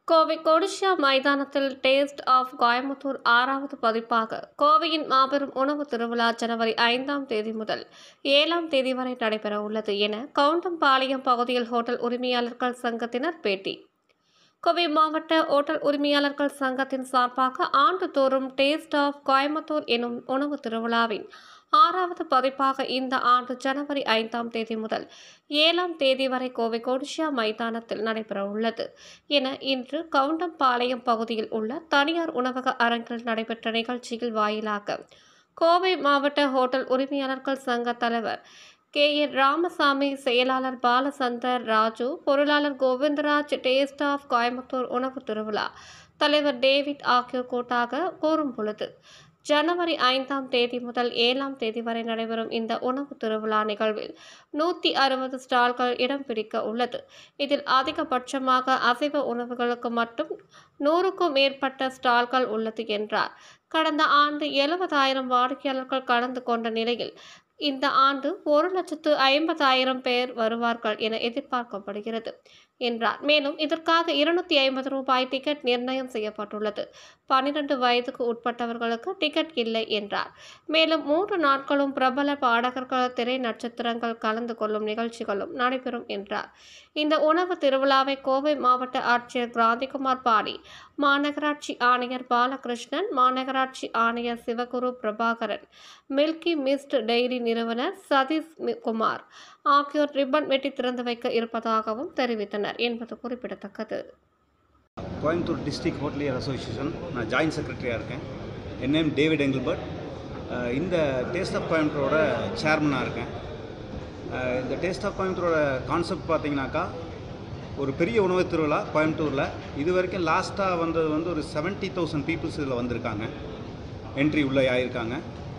கோவை கொடிஷியா மைதானத்தில் taste of Coimbatore 6வது பதிப்பாக கோவையின் மாபெரும் உணவு திருவிழா ஜனவரி 5ஆம் தேதி முதல் 7ஆம் தேதி வரை நடைபெற உள்ளது என கவுண்டம்பாளையம் பகுதியில் ஹோட்டல் உரிமையாளர்கள் சங்கத்தினர் பேட்டி. கோவை மாவட்ட ஓட்டல் உரிமையாளர்கள் சங்கத்தின் சார்பாக ஆண்டுதோறும் டேஸ்ட் ஆஃப் கோயம்புத்தூர் எனும் உணவு திருவிழாவின் 6வது பதிப்பாக இந்த ஆண்டு ஜனவரி 5ஆம் தேதி முதல் 7ஆம் தேதி வரை கோவை கொடிஷியா மைதானத்தில் நடைபெற உள்ளது என இன்று கவுண்டம்பாளையம் பகுதியில் உள்ள தனியார் உணவக அரங்கில் நடைபெற்ற நிகழ்ச்சியில் வாயிலாக கோவை மாவட்ட ஹோட்டல் உரிமையாளர்கள் சங்க தலைவர் ராமசாமி, செயலாளர் பாலசந்தர் ராஜு, பொருளாளர் கோவிந்தராஜ், டேஸ்ட் ஆஃப் கோயம்புத்தூர் உணவு திருவிழா தலைவர் டேவிட் ஆகியோர் கூட்டாக கூறும் பொழுது, ஜனவரி 5ஆம் தேதி முதல் 7ஆம் தேதி வரை நடைபெறும் இந்த உணவு திருவிழா நிகழ்வில் 160 ஸ்டால்கள் இடம் பிடிக்க உள்ளது. இதில் அதிகபட்சமாக அசைவ உணவுகளுக்கு மட்டும் 100க்கும் மேற்பட்ட ஸ்டால்கள் உள்ளது என்றார். கடந்த ஆண்டு 70,000 வாடிக்கையாளர்கள் கலந்து கொண்ட நிலையில் இந்த ஆண்டு 1,50,000 பேர் வருவார்கள் என எதிர்பார்க்கப்படுகிறது என்றார். மேலும் இதற்காக ரூபாய் 250 டிக்கெட் நிர்ணயம் செய்யப்பட்டுள்ளது. 12 வயதுக்கு உட்பட்டவர்களுக்கு டிக்கெட் இல்லை என்றார். மேலும் 3 நாட்களும் பிரபல பாடகர்கள், திரை நட்சத்திரங்கள் கலந்து கொள்ளும் நிகழ்ச்சிகளும் நடைபெறும் என்றார். இந்த உணவு திருவிழாவை கோவை மாவட்ட ஆட்சியர் கிராந்திகுமார் பாடி, மாநகராட்சி ஆணையர் பாலகிருஷ்ணன், மாநகராட்சி ஆணையர் Sivaguru Prabhakaran, Milky Mist Dairy நிறுவனர் சதீஷ் குமார் ஆகியோர் ரிப்பன் வெட்டி திறந்து வைக்க இருப்பதாகவும் தெரிவித்தனர் என்பது குறிப்பிடத்தக்கது. கோயம்புத்தூர் டிஸ்ட்ரிக்ட் ஹோட்டலியர் அசோசியேஷன் நான் ஜாயின்ட் செக்ரட்டரியாக இருக்கேன். என் நேம் டேவிட் எங்கில்பர்ட். இந்த டேஸ்ட் ஆஃப் கோயம்புத்தூரோட சேர்மனாக இருக்கேன். இந்த டேஸ்ட் ஆஃப் கோயம்புத்தூரோட கான்செப்ட் பார்த்தீங்கன்னாக்கா, ஒரு பெரிய உணவு திருவிழா கோயம்புத்தூரில். இது வரைக்கும் லாஸ்ட்டாக வந்தது வந்து ஒரு 70,000 பீப்புள்ஸ் இதில் வந்திருக்காங்க, என்ட்ரி உள்ளே ஆகியிருக்காங்க.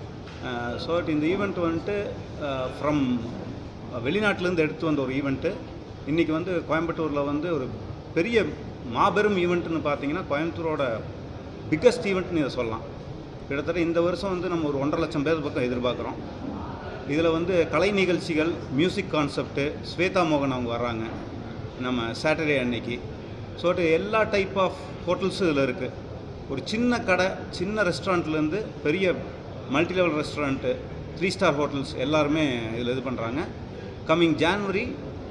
ஸோ இந்த ஈவெண்ட் வந்துட்டு ஃப்ரம் வெளிநாட்டிலேருந்து எடுத்து வந்த ஒரு ஈவெண்ட்டு இன்றைக்கி வந்து கோயம்புத்தூரில் வந்து ஒரு பெரிய மாபெரும் ஈவெண்ட்டுன்னு பார்த்தீங்கன்னா, கோயம்புத்தூரோட பிக்கஸ்ட் ஈவெண்ட்னு இதை சொல்லலாம். கிட்டத்தட்ட இந்த வருஷம் வந்து நம்ம ஒரு 1.5 லட்சம் பேர் பக்கம் எதிர்பார்க்குறோம். இதில் வந்து கலை நிகழ்ச்சிகள், மியூசிக் கான்செப்ட்டு, ஸ்வேதா மோகன் அவங்க வர்றாங்க நம்ம சாட்டர்டே அன்னைக்கு. ஸோ எல்லா டைப் ஆஃப் ஹோட்டல்ஸும் இதில் இருக்குது. ஒரு சின்ன கடை, சின்ன ரெஸ்டாரண்ட்லேருந்து பெரிய multi level restaurant, 3 star hotels எல்லாருமே இதில் இது பண்ணுறாங்க. கம்மிங் ஜான்வரி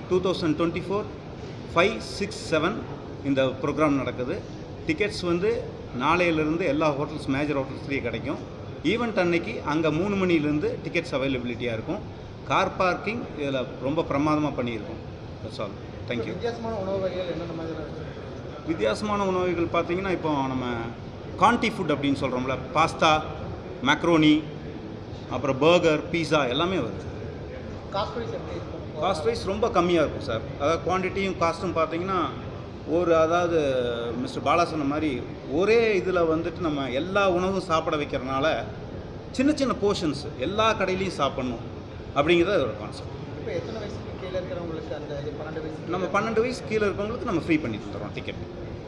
2024 5, 6, 7 இந்த ப்ரோக்ராம் நடக்குது. டிக்கெட்ஸ் வந்து நாளையிலேருந்து எல்லா ஹோட்டல்ஸ், மேஜர் ஹோட்டல்ஸ்லேயே கிடைக்கும். ஈவெண்ட் அன்னைக்கு அங்கே 3 மணிலேருந்து டிக்கெட்ஸ் அவைலபிலிட்டியாக இருக்கும். கார் பார்க்கிங் இதில் ரொம்ப பிரமாதமாக பண்ணியிருக்கோம். That's all. தேங்க்யூ. வித்தியாசமான உணவு வகைகள் என்னென்ன மாதிரி? வித்தியாசமான உணவுகள் பார்த்தீங்கன்னா, இப்போ நம்ம கான்டி ஃபுட் அப்படின்னு சொல்கிறோம்ல, பாஸ்தா, மேக்ரோனி, அப்புறம் பர்கர், பீஸா எல்லாமே வருது. காஸ்ட் வைஸ் ரொம்ப கம்மியாக இருக்கும் சார். அதாவது குவான்டிட்டியும் காஸ்ட்டும் பார்த்தீங்கன்னா, அதாவது மிஸ்டர் பாலா சொன்ன மாதிரி ஒரே இதில் வந்துட்டு நம்ம எல்லா உணவும் சாப்பிட வைக்கிறனால சின்ன சின்ன போர்ஷன்ஸ் எல்லா கடையிலையும் சாப்பிட்ணும் அப்படிங்கிறது ஒரு கான்செப்ட். இப்போ எத்தனை வயசுக்கு கீழே இருக்கிறவங்களுக்கு அந்த 12 வயசு நம்ம 12 வயசு கீழே இருக்கிறவங்களுக்கு நம்ம ஃப்ரீ பண்ணி தரோம் டிக்கெட்.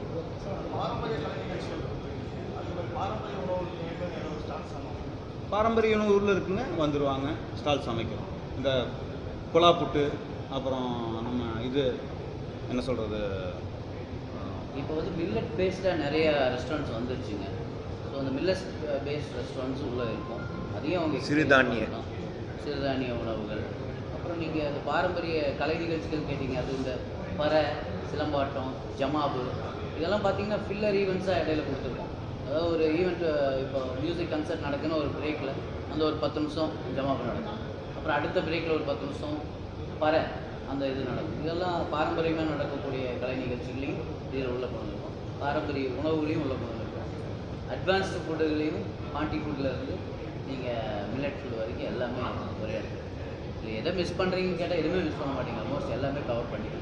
பாரம்பரிய உணவு ஊரில் இருக்குங்க, வந்துடுவாங்க, ஸ்டால்ஸ் அமைக்கிறோம். இந்த குழா புட்டு, அப்புறம் நம்ம இது என்ன சொல்கிறது, இப்போ வந்து மில்லட் பேஸ்டாக நிறைய ரெஸ்டாரண்ட்ஸ் வந்துருச்சுங்க. ஸோ அந்த மில்லட் பேஸ்ட் ரெஸ்டாரண்ட்ஸ் உள்ளே இருக்கும். அதையும் அவங்க சிறுதானிய உணவுகள். அப்புறம் நீங்கள் அந்த பாரம்பரிய கலை நிகழ்ச்சிகள் கேட்டிங்க, அது இந்த பறை, சிலம்பாட்டம், ஜமாபு இதெல்லாம் பார்த்தீங்கன்னா ஃபில்லர் ஈவெண்ட்ஸாக இடையில கொடுத்துருக்கோம். அதாவது ஒரு ஈவெண்ட், இப்போ மியூசிக் கன்சர்ட் நடக்குன்னு ஒரு பிரேக்கில் அந்த ஒரு 10 நிமிஷம் ஜமாபு நடக்கும். அப்புறம் அடுத்த பிரேக்கில் ஒரு 10 நிமிஷம் பறை அந்த இது நடக்கும். இதெல்லாம் பாரம்பரியமாக நடக்கக்கூடிய கலை நிகழ்ச்சிகளையும் இதில் உள்ள கொண்டு இருக்கோம். பாரம்பரிய உணவுகளையும் உள்ள கொண்டு இருக்கோம். அட்வான்ஸ்டு ஃபுட்டுகளையும், பாண்டி ஃபுட்டில் இருந்து நீங்கள் மில்லட் ஃபுட் வரைக்கும் எல்லாமே ஒரே இடத்துல. இல்லை எதை மிஸ் பண்ணுறீங்கன்னு கேட்டால் எதுவுமே மிஸ் பண்ண மாட்டீங்க. ஆல்மோஸ்ட் எல்லாமே கவர் பண்ணிக்கலாம்.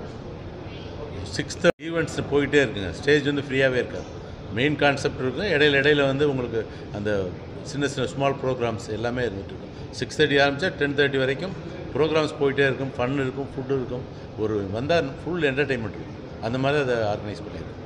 6th ஈவெண்ட்ஸ் போயிட்டே இருக்குங்க. ஸ்டேஜ் வந்து ஃப்ரீயாகவே இருக்காது. மெயின் கான்செப்ட் இருக்குது. இடையில வந்து உங்களுக்கு அந்த சின்ன ஸ்மால் ப்ரோக்ராம்ஸ் எல்லாமே இருந்துகிட்ருக்கும். 6:30 ஆரம்பித்தா 10:30 வரைக்கும் ப்ரோக்ராம்ஸ் போயிட்டே இருக்கும். ஃபன் இருக்கும், ஃபுட்டு இருக்கும். ஒரு வந்தால் ஃபுல் என்டர்டெயின்மெண்ட் இருக்கும். அந்த மாதிரி அதை ஆர்கனைஸ் பண்ணியிருக்கோம்.